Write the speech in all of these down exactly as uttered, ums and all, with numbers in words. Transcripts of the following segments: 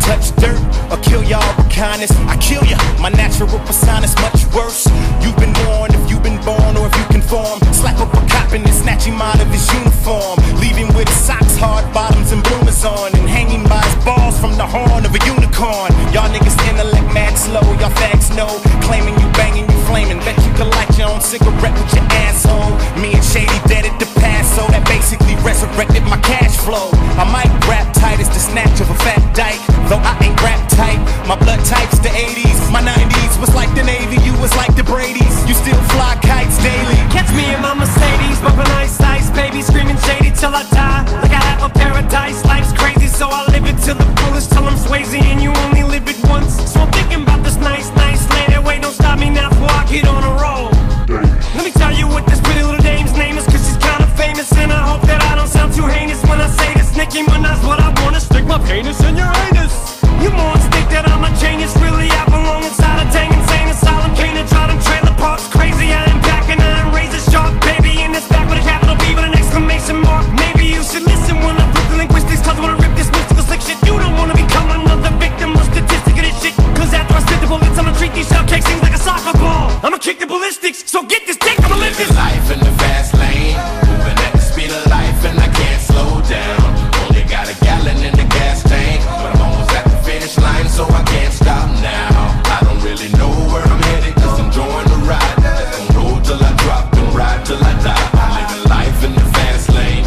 touch dirt or kill y'all with kindness. I kill ya, my natural persona's much worse. You've been warned if you've been born or if you conform. Slap up a cop and then snatch him out of his uniform, leave him with his socks, hard bottoms and bloomers on, and hanging by his balls from the horn of a unicorn. Y'all niggas intellect mad slow, y'all fags know, claiming you banging, you flaming. Bet you can light your own cigarette with your asshole. Me and Shady dead at the past, so that basically resurrected my cash flow. I might rap tight as the snatch of a fat dyke, though I ain't rap tight. My blood type's the eighties, my nineties was like the Navy, you was like the Brady's. You still fly kites daily. Catch me in my Mercedes, bumping ice ice, baby, screaming Shady till I die. Like I have a paradise, life's crazy, so I live it to the fullest till I'm Swayze, and you only live it once. So I'm thinking about this nice, nice lady. Wait, don't stop me now before I get on a roll. Let me tell you what this pretty little dame's name is, cause she's kinda famous, and I hope that I don't sound too heinous when I say this. Nicki Minaj, what I wanna stick my penis in your anus. You morons think that I'm a genius, really I belong inside a dang insane asylum. Can't draw them trailer parks crazy, I am back and I am razor sharp, baby, in this back with a capital B with an exclamation mark. Maybe you should listen when I flip the linguistics, cause when I rip this mystical slick shit, you don't wanna become another victim or statistic of this shit, cause after I spit the bullets I'ma treat these shell cakes things like a soccer ball. I'ma kick the ballistics, so get this dick, I'ma live this life in the fast lane, moving at the speed of life and I can't slow down. Only got a gallon in the gas tank, but I'm almost at the finish line, so I can't stop now. I don't really know where I'm headed, just enjoying the ride. Just gon' roll till I drop and ride till I die. I'm living life in the fast lane,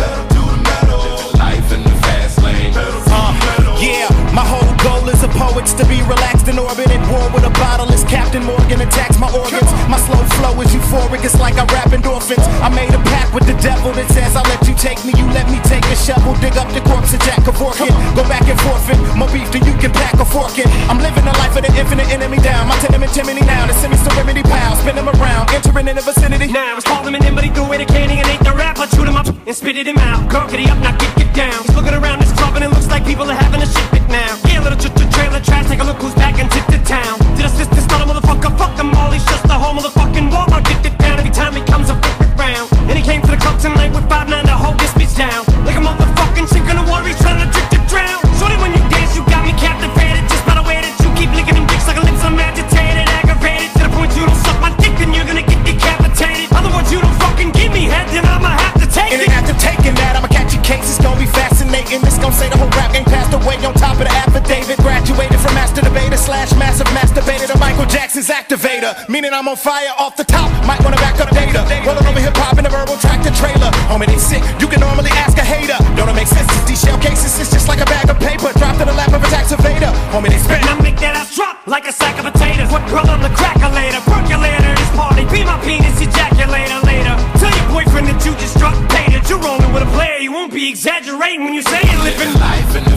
living life in the fast lane. Uh, yeah, my whole goal as a poet's to be relaxed in orbit at war with a bottle as Captain Morgan attacks my organs. My slow flow is euphoric, it's like I rap endorphins. I made a pact with the devil that says I'll let you take me, you let me take a shovel, dig up the corpse of Jack Kevorkian, go back and forfeit, more beef than you can pack a fork in. I'm living the life of the infinite enemy down, my tenement chimney now, the semi-serenity pile, spin them around, entering in the vicinity. Now it's called him an in, but he threw away the candy and ate the rap. I chewed him up and spitted him out. Girl, get up, now get, get down. He's looking around this club and it looks like people are having a shit fit now. Yeah, little ch ch trailer trash, take a look who's back and tip the town. Did I assist this not a motherfucker? Fuck them all, he's just a whole motherfucking Walmart. Get it down every time he comes a fucking round. And he came to the club tonight with five nine to hold this bitch down. Like a motherfucking chick in the water, he's trying to drink to drown. Shorty, when you dance, you got me captivated, just by the way that you keep licking them dicks like a lips. I'm agitated, aggravated, to the point you don't suck my dick, then you're gonna get decapitated. Other words, you don't fucking give me head, then I'ma have to take and it. And after taking that, I'ma catch your case, it's gonna be fascinating. This gon' say the whole rap game passed away on top of the affidavit. Graduated from master debater slash massive masturbator to Michael Jackson's activator, meaning I'm on fire off the top, might wanna back up data. Rolling over hip-hop in a verbal tractor trailer. Homie, they sick, you can normally ask a hater. Don't it make sense? These shell cases, it's just like a bag of paper dropped in the lap of a tax evader. Homie, they spit. And I make that ass drop like a sack of potatoes. What girl on the cracker later? Percolator, this party, be my penis ejaculator later. Tell your boyfriend that you just struck paid it. You're rolling with a player, you won't be exaggerating when you say it. Living life in